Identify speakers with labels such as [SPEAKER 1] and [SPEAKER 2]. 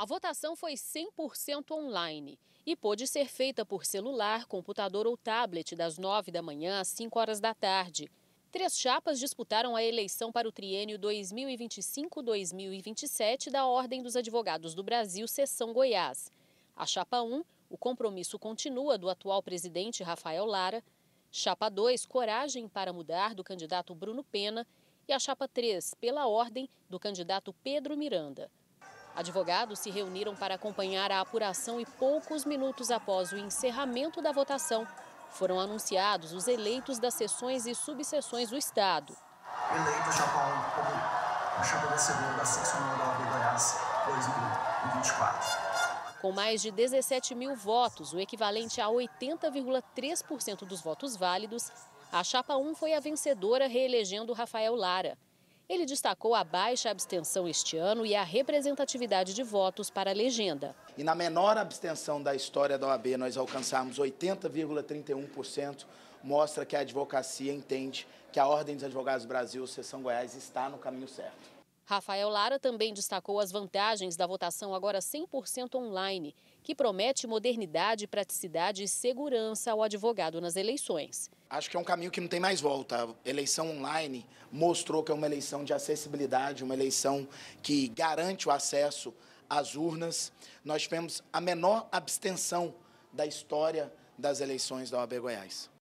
[SPEAKER 1] A votação foi 100% online e pôde ser feita por celular, computador ou tablet das 9 da manhã às 5 horas da tarde. 3 chapas disputaram a eleição para o triênio 2025-2027 da Ordem dos Advogados do Brasil, Seção Goiás. A chapa 1, o compromisso continua do atual presidente Rafael Lara. Chapa 2, Coragem para Mudar, do candidato Bruno Pena. E a chapa 3, Pela Ordem, do candidato Pedro Miranda. Advogados se reuniram para acompanhar a apuração e poucos minutos após o encerramento da votação, foram anunciados os eleitos das seções e subseções do Estado.
[SPEAKER 2] Eleito a chapa 1 como a chapa vencedora da seccional da OAB Goiás 2024.
[SPEAKER 1] Com mais de 17 mil votos, o equivalente a 80,3% dos votos válidos, a chapa 1 foi a vencedora, reelegendo Rafael Lara. Ele destacou a baixa abstenção este ano e a representatividade de votos para a legenda.
[SPEAKER 3] E na menor abstenção da história da OAB, nós alcançamos 80,31%, mostra que a advocacia entende que a Ordem dos Advogados do Brasil, Seção Goiás, está no caminho certo.
[SPEAKER 1] Rafael Lara também destacou as vantagens da votação agora 100% online, que promete modernidade, praticidade e segurança ao advogado nas eleições.
[SPEAKER 3] Acho que é um caminho que não tem mais volta. A eleição online mostrou que é uma eleição de acessibilidade, uma eleição que garante o acesso às urnas. Nós tivemos a menor abstenção da história das eleições da OAB Goiás.